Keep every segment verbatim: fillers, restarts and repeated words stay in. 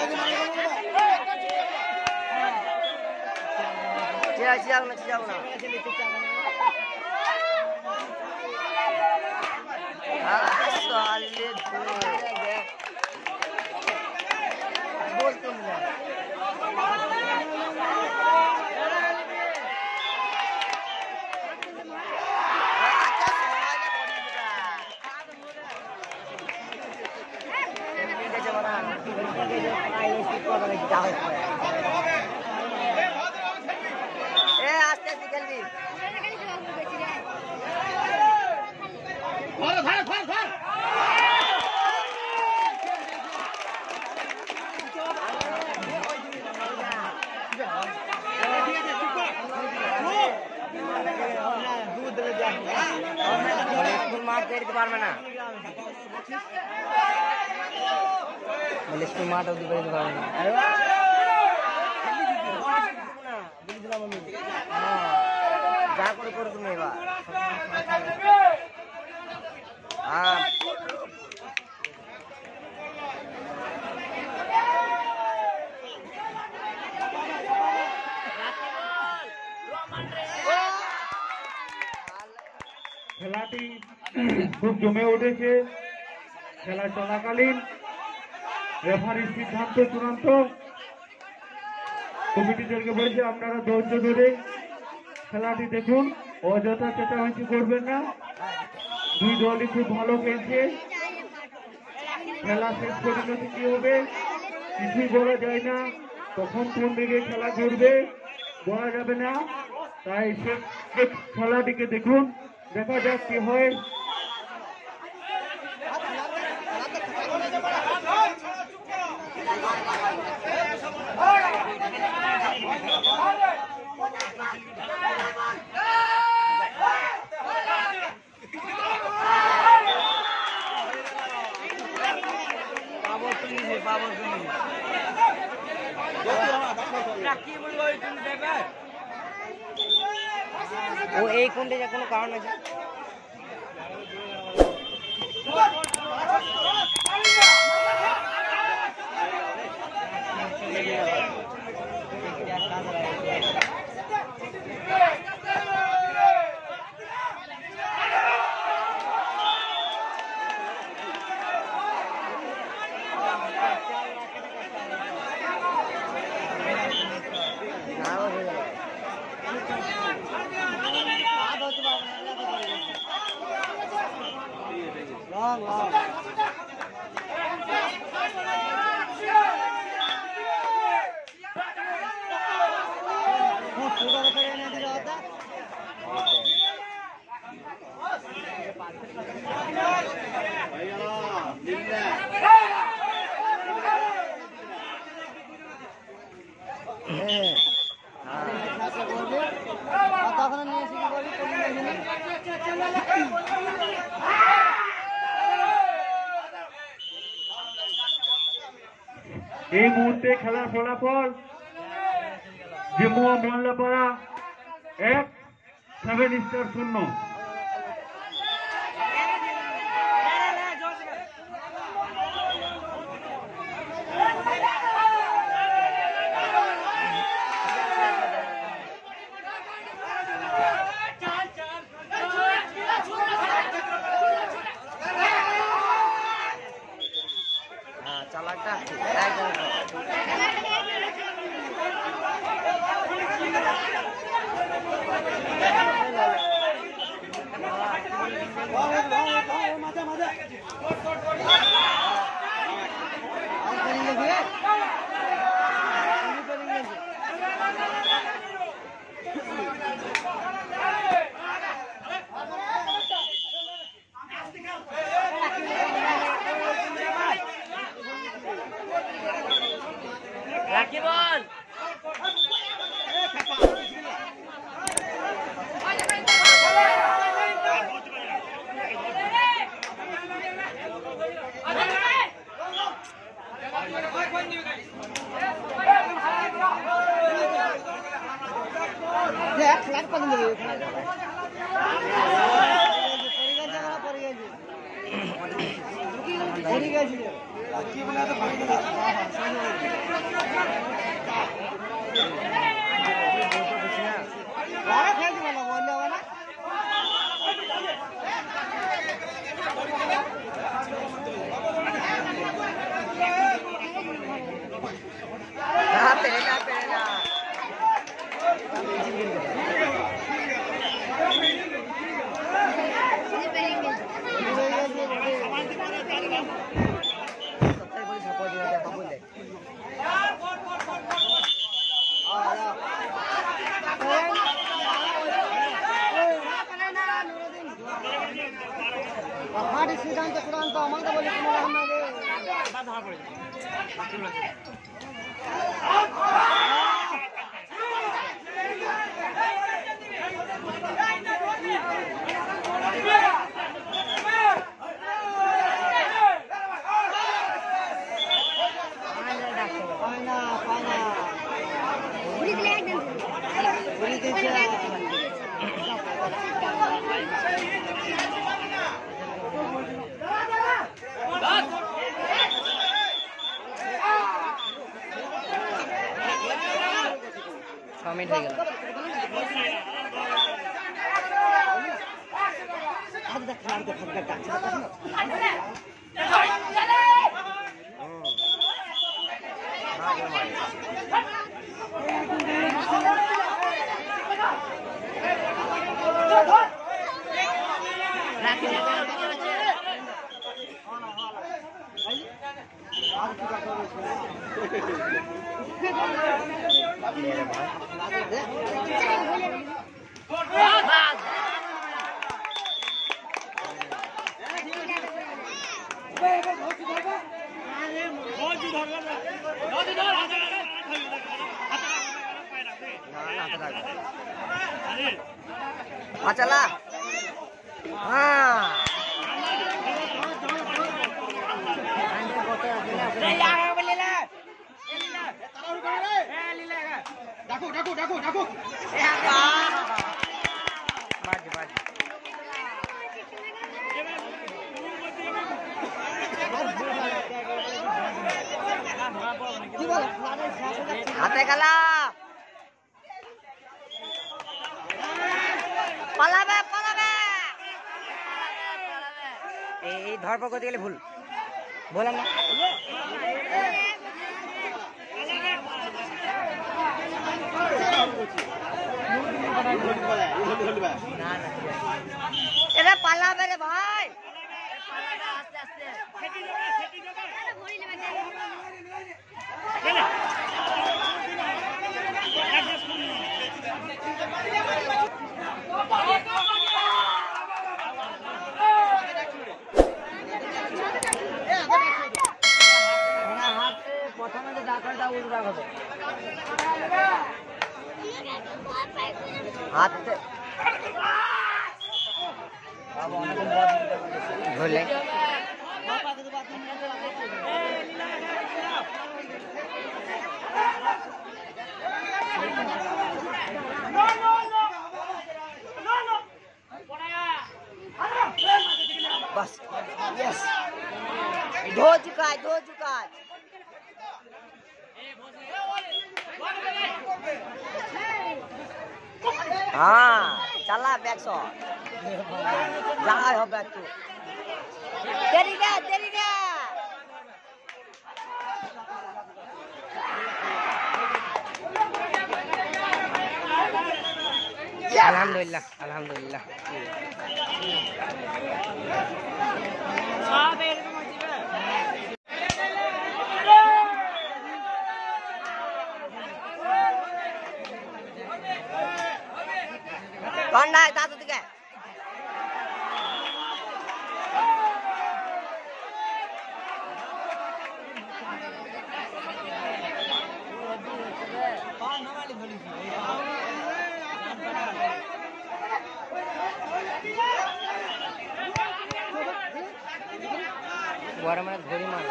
Cia cia na cia na. Ah, solid. Bol तुम ना. ए आस्ते आस्ते खेलबी धर धर धर धर दूध ले जा स्कूल मार तेरे बार में ना स्कूल मार दो तेरे बार में अरे वाह जा कर कर तुम्हें वाह हाँ খেলাটি খুব জমে উঠেছে। খেলা চলাকালীন রেফারির সিদ্ধান্ত চূড়ান্ত। কমিটিদেরকে বলছে আপনারা ধৈর্য ধরে খেলাটি দেখুন, অযথা চেঁচামেচি করবেন না। দুই দলই খুব ভালো খেলছে। খেলা শেষ পরিণতি কি হবে কিছুই বলা যায় না, তখন কোন দিকে খেলা ঘুরবে বলা যাবে না। তাই শেষ খেলাটিকে দেখুন, দেখা যাক কি হয়। वो एक घंटे जा कोनो कारण আছে long long এই মুহূর্তে খেলার ফলাফল জিমুয়া মোল্লাপাড়া এক সেভেন স্টার শূন্য। সিদ্ধান্ত চূড়ান্ত আমাকে বলে মিনিট হয়ে গেল। हाँ चला हाँ डाकू डाकू डाकू डाकू बाजी बाजी हाथे गला পালাবে পালাবে এই ধরপড় করতে গেলে ভুল বললাম না এরা পালাবে রে ভাই আস্তে আস্তে প্রথমে যে ডাকাটা উল্টা হবে হাতে ধরলে बस यस धो चुका है धो चुका है हाँ चला बैक सौ जा हो बैक तू तेरी गा तेरी गा अल्हम्दुलिल्लाह अल्हम्दुलिल्लाह कौन है दादू दिखे गरम घड़ी मार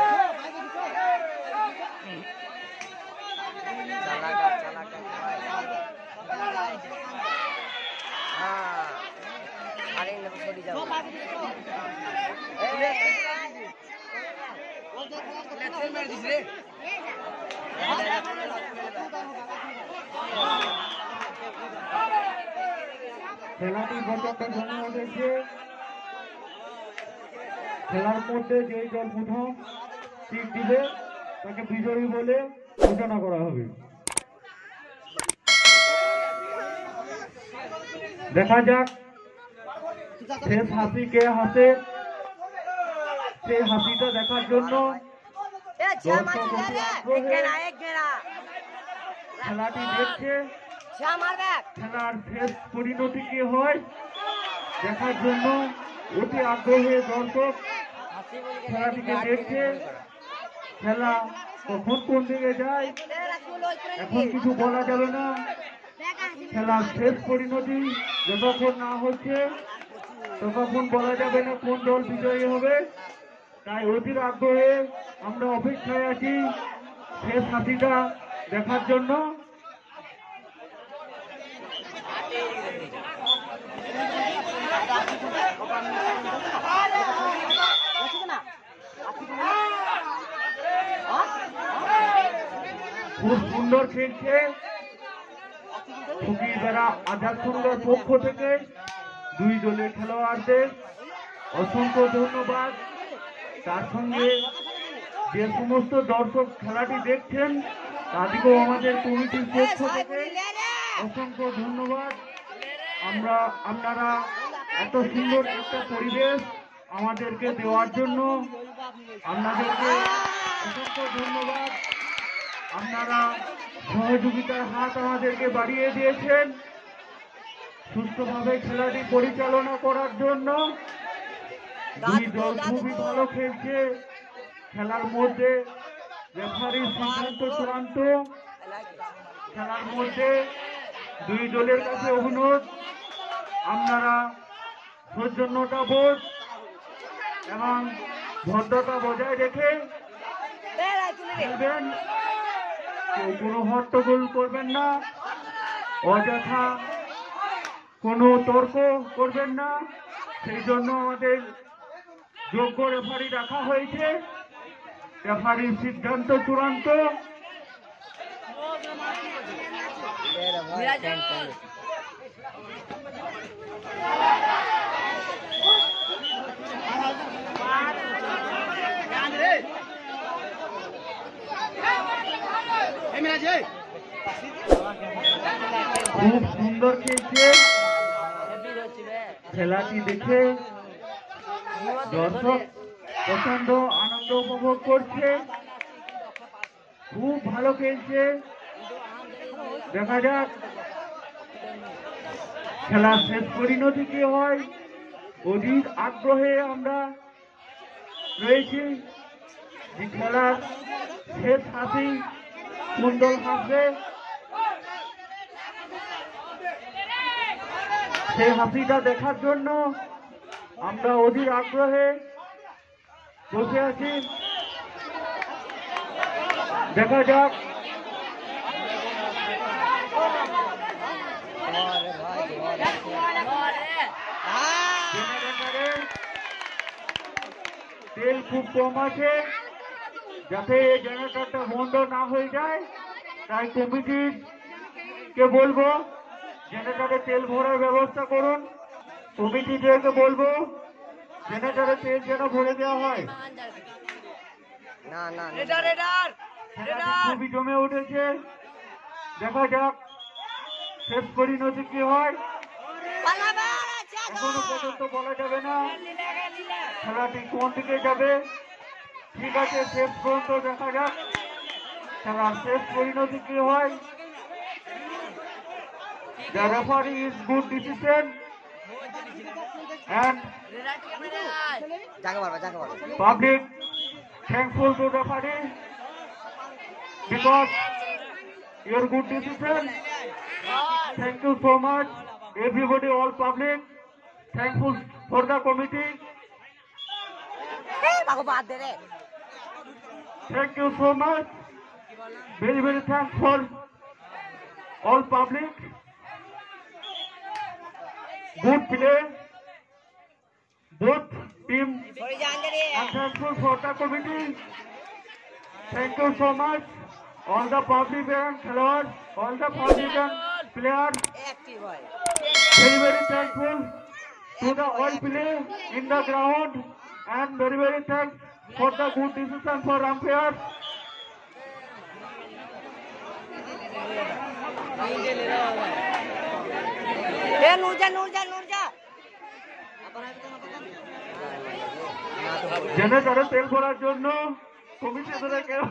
चला का चला का हाँ अरे छोड़ी जाओ খেলাটি প্রচন্ড জমে উঠেছে। খেলার মধ্যে যেই দল প্রথম টিপ দিবে তাকে বিজয়ী বলে ঘোষণা করা হবে। দেখা যাক শেষ হাসি কে হাসে, সেই হাসিটা দেখার জন্য খেলাটি দেখছে। খেলার শেষ পরিণতি কি হয় দেখার জন্য অতি আগ্রহে দর্শক খেলাটিকে দেখছে। খেলা কখন কোন দিকে যায় এখন কিছু বলা যাবে না। খেলার শেষ পরিণতি যতক্ষণ না হচ্ছে ততক্ষণ বলা যাবে না কোন দল বিজয়ী হবে। তাই অতির আগ্রহে আমরা অপেক্ষায় আছি শেষ হাসিটা দেখার জন্য। খুব সুন্দর খেলছে ফকিরবেড়া আজাদ সংঘের পক্ষ থেকে দুই দলের খেলোয়াড়দের অসংখ্য ধন্যবাদ। তার সঙ্গে যে সমস্ত দর্শক খেলাটি দেখছেন তাদেরকেও আমাদের কমিটির পক্ষ থেকে অসংখ্য ধন্যবাদ। আমরা আপনারা এত সুন্দর একটা পরিবেশ আমাদেরকে দেওয়ার জন্য আপনাদেরকে অসংখ্য ধন্যবাদ। আপনারা সহযোগিতার হাত আমাদেরকে বাড়িয়ে দিয়েছেন সুস্থভাবে খেলাটি পরিচালনা করার জন্য। দুই দল খুবই ভালো খেলছে। খেলার মধ্যে রেফারির সিদ্ধান্ত চূড়ান্ত। খেলার মধ্যে দুই দলের কাছে অনুরোধ আপনারা সৌজন্যতা বোধ এবং ভদ্রতা বজায় রেখে খেলবেন। কেউ কোনো হট্টগোল করবেন না, অযথা কোনো তর্ক করবেন না। সেই জন্য আমাদের যোগ্য রেফারি রাখা হয়েছে। রেফারির সিদ্ধান্ত চূড়ান্ত। খুব সুন্দর খেলছে। খেলাটি দেখে দর্শক প্রচন্ড আনন্দ উপভোগ করছে। খুব ভালো খেলছে। দেখা যাক খেলার শেষ পরিণতি কি হয়। অধিক আগ্রহে আমরা রয়েছি যে খেলার শেষ হাসি কোন দল হাসবে। সেই হাসিটা দেখার জন্য আমরা অধীর আগ্রহে বসে আছি। দেখা যাক তেল খুব কম আছে, যাতে এই জেনারেটরটা বন্ধ না হয়ে যায়। তাই কমিটির কে বলবো জেনারেটরে তেল ভরার ব্যবস্থা করুন। কমিটিদেরকে বলবো জেনারেটরে তেল যেন ভরে দেওয়া হয়। খুবই জমে উঠেছে। দেখা যাক শেষ পরিণতি কি হয়। এখনো পর্যন্ত বলা যাবে না খেলাটি কোন দিকে যাবে। ঠিক আছে, শেষ পর্যন্ত দেখা যাক খেলার শেষ পরিণতি কি হয়। The referee is good decision and public thankful to the referee because your good decision. Thank you so much, everybody, all public. Thankful for the committee. Thank you so much. Very very thankful all public. Good play, both teams সরে যা আঞ্জলি are thankful for the committee. Thank you so much. All the public and players, all the public and players, active হয় very very thankful to the all play in the ground and very very thanks for the good decision for umpires. এ নুরজা নুরজা নুরজা জেনারেটরে তেল ভরার জন্য committee ধরে কেউ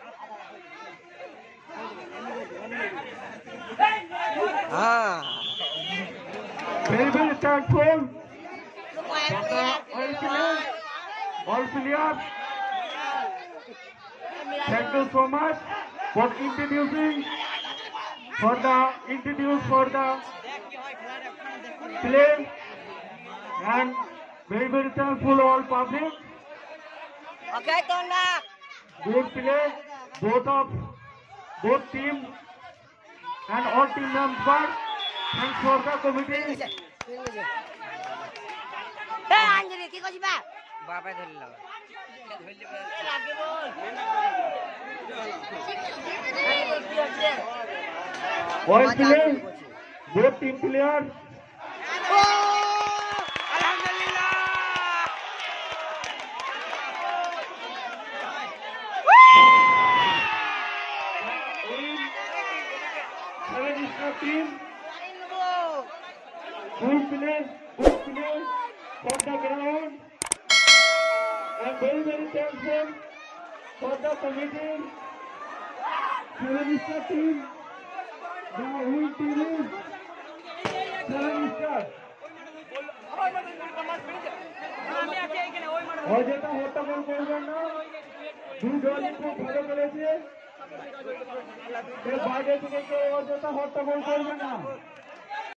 হ্যাঁ very very thankful for the all players, all players. Thank you so much for introducing, for the introduce for the play, and very very thankful all public. ওকে তোর না Good play, both of both teams and all team members. Thanks for the committee. এ আঞ্জলি কি করছিস বা বাবা ধরল আগে বল All players, both team players. ও আলহামদুলিল্লাহ Seven star team. Good play, good play for the ground. And very very thankful for the committee. Seven star team. The whole team is seven star. অযথা হট্টগোল করবেন না, দুই দলই খুব ভালো খেলেছে, বাইরে থেকে কেউ অযথা হট্টগোল করবে না।